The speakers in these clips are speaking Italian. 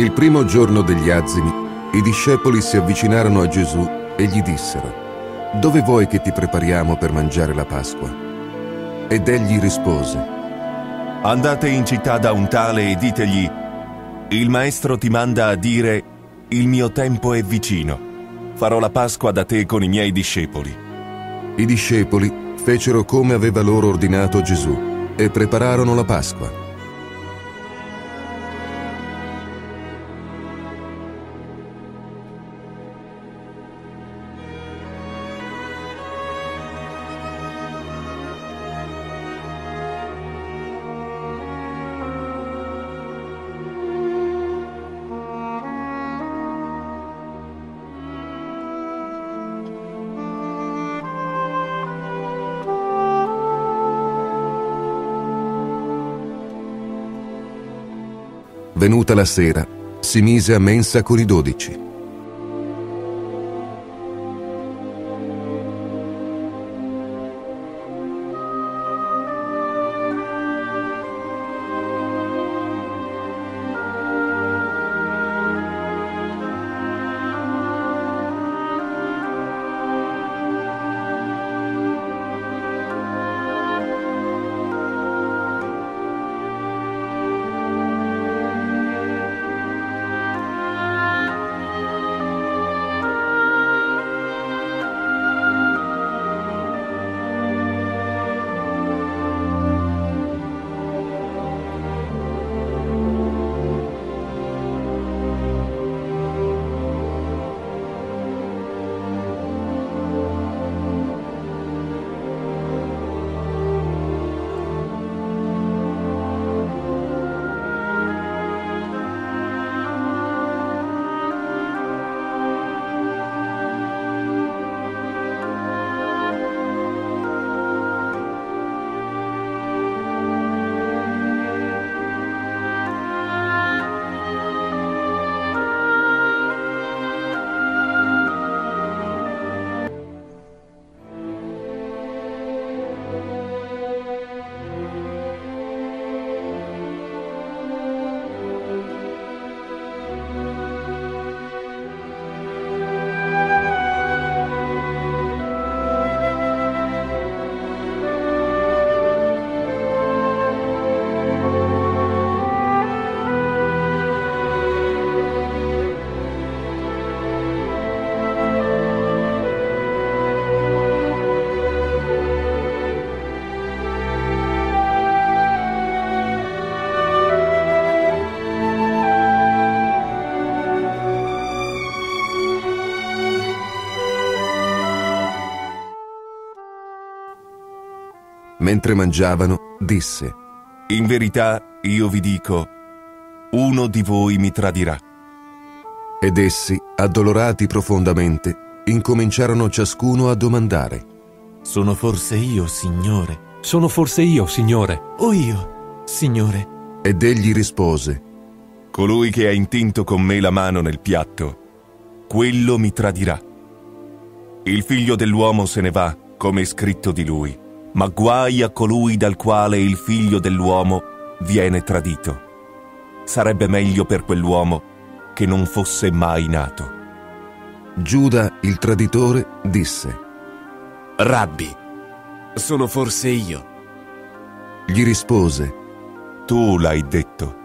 Il primo giorno degli azimi, i discepoli si avvicinarono a Gesù e gli dissero: «Dove vuoi che ti prepariamo per mangiare la Pasqua?» Ed egli rispose: «Andate in città da un tale e ditegli: il maestro ti manda a dire: il mio tempo è vicino. Farò la Pasqua da te con i miei discepoli». I discepoli fecero come aveva loro ordinato Gesù e prepararono la Pasqua. Venuta la sera, si mise a mensa con i 12. Mentre mangiavano, disse: «In verità, io vi dico, uno di voi mi tradirà». Ed essi, addolorati profondamente, incominciarono ciascuno a domandare: «Sono forse io, Signore?» «Sono forse io, Signore?» «O io, Signore?» Ed egli rispose: «Colui che ha intinto con me la mano nel piatto, quello mi tradirà. Il figlio dell'uomo se ne va, come è scritto di lui, ma guai a colui dal quale il figlio dell'uomo viene tradito. Sarebbe meglio per quell'uomo che non fosse mai nato». Giuda, il traditore, disse: «Rabbi, sono forse io?» Gli rispose: «Tu l'hai detto».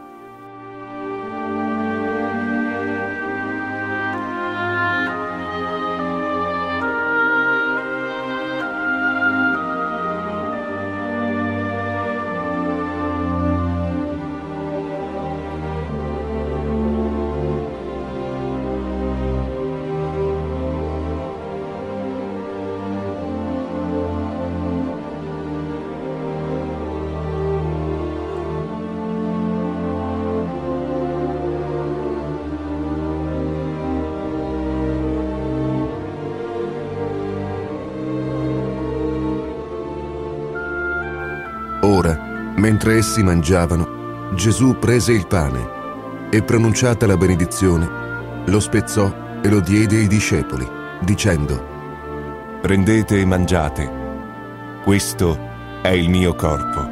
Ora, mentre essi mangiavano, Gesù prese il pane e, pronunciata la benedizione, lo spezzò e lo diede ai discepoli, dicendo: «Prendete e mangiate, questo è il mio corpo».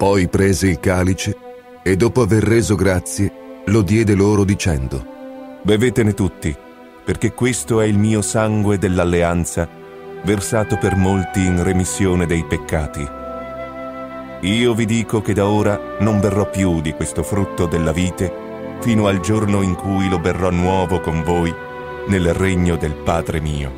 Poi prese il calice e dopo aver reso grazie lo diede loro dicendo: Bevetene tutti, perché questo è il mio sangue dell'alleanza, versato per molti in remissione dei peccati. Io vi dico che da ora non berrò più di questo frutto della vite, fino al giorno in cui lo berrò nuovo con voi nel regno del Padre mio.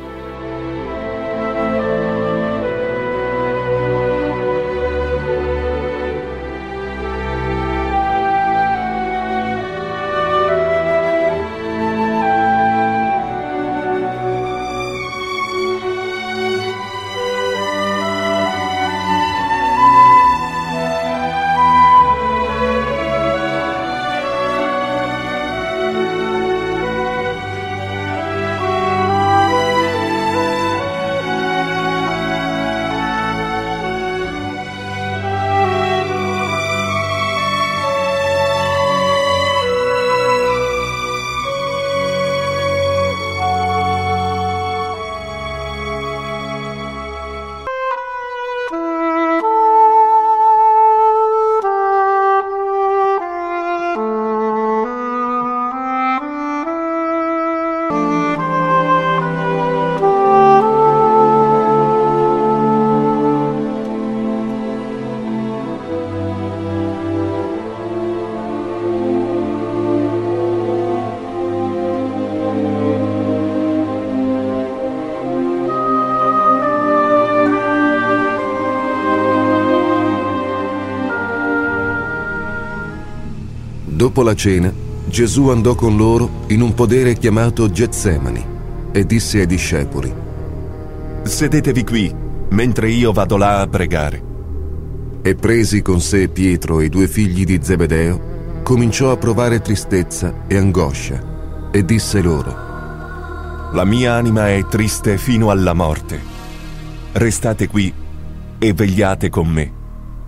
Dopo la cena, Gesù andò con loro in un podere chiamato Getsemani e disse ai discepoli: Sedetevi qui, mentre io vado là a pregare. E presi con sé Pietro e i 2 figli di Zebedeo, cominciò a provare tristezza e angoscia, e disse loro: La mia anima è triste fino alla morte. Restate qui e vegliate con me.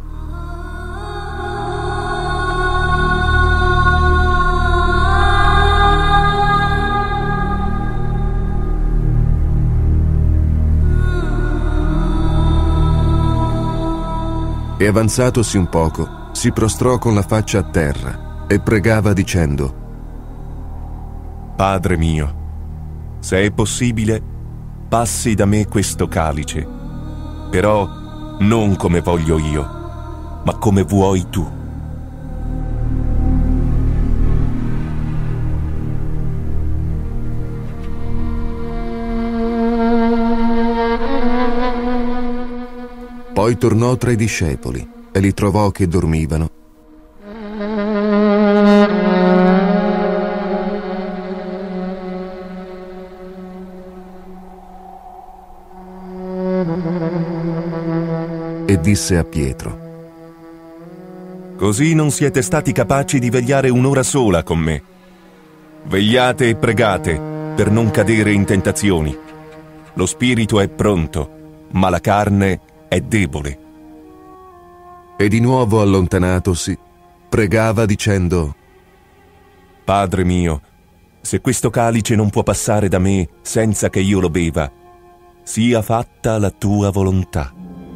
E avanzatosi un poco, si prostrò con la faccia a terra e pregava dicendo: Padre mio, se è possibile, passi da me questo calice, però non come voglio io, ma come vuoi tu. Poi tornò tra i discepoli e li trovò che dormivano. E disse a Pietro: Così non siete stati capaci di vegliare un'ora sola con me. Vegliate e pregate per non cadere in tentazioni. Lo spirito è pronto, ma la carne è debole. E di nuovo allontanatosi, pregava dicendo: Padre mio, se questo calice non può passare da me senza che io lo beva, sia fatta la tua volontà.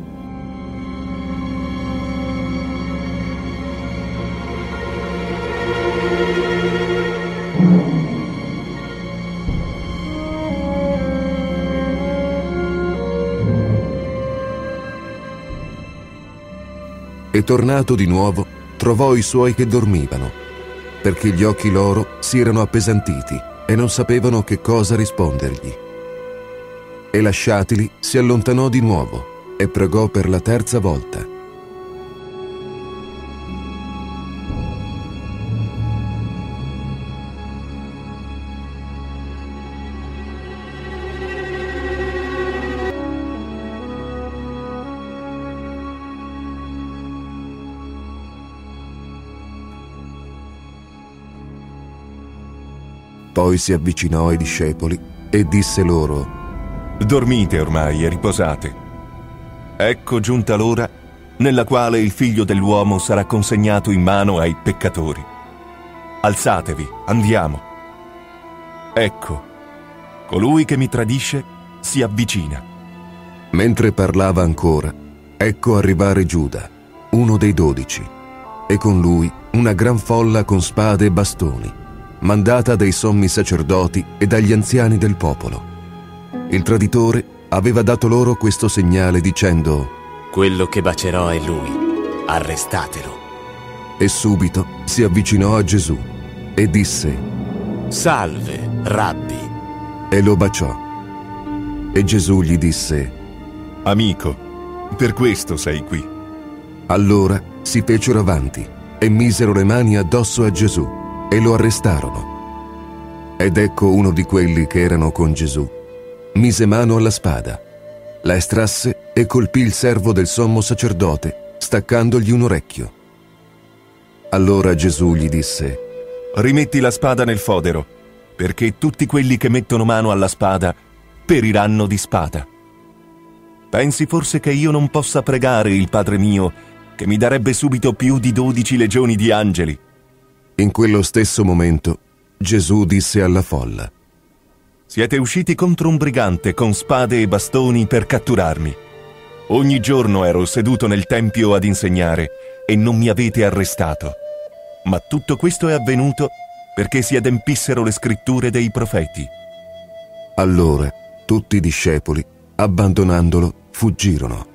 E tornato di nuovo, trovò i suoi che dormivano, perché gli occhi loro si erano appesantiti e non sapevano che cosa rispondergli. E lasciatili, si allontanò di nuovo e pregò per la 3ª volta. Poi si avvicinò ai discepoli e disse loro: Dormite ormai e riposate. Ecco giunta l'ora nella quale il Figlio dell'uomo sarà consegnato in mano ai peccatori. Alzatevi, andiamo. Ecco, colui che mi tradisce si avvicina. Mentre parlava ancora, ecco arrivare Giuda, uno dei 12, e con lui una gran folla con spade e bastoni, mandata dai sommi sacerdoti e dagli anziani del popolo. Il traditore aveva dato loro questo segnale dicendo: quello che bacerò è lui, arrestatelo. E subito si avvicinò a Gesù e disse: Salve, Rabbi. E lo baciò. E Gesù gli disse: Amico, per questo sei qui. Allora si fecero avanti e misero le mani addosso a Gesù e lo arrestarono. Ed ecco uno di quelli che erano con Gesù mise mano alla spada, la estrasse e colpì il servo del sommo sacerdote, staccandogli un orecchio. Allora Gesù gli disse: Rimetti la spada nel fodero, perché tutti quelli che mettono mano alla spada periranno di spada. Pensi forse che io non possa pregare il Padre mio, che mi darebbe subito più di 12 legioni di angeli? In quello stesso momento Gesù disse alla folla: Siete usciti contro un brigante con spade e bastoni per catturarmi. Ogni giorno ero seduto nel tempio ad insegnare e non mi avete arrestato. Ma tutto questo è avvenuto perché si adempissero le scritture dei profeti. Allora tutti i discepoli, abbandonandolo, fuggirono.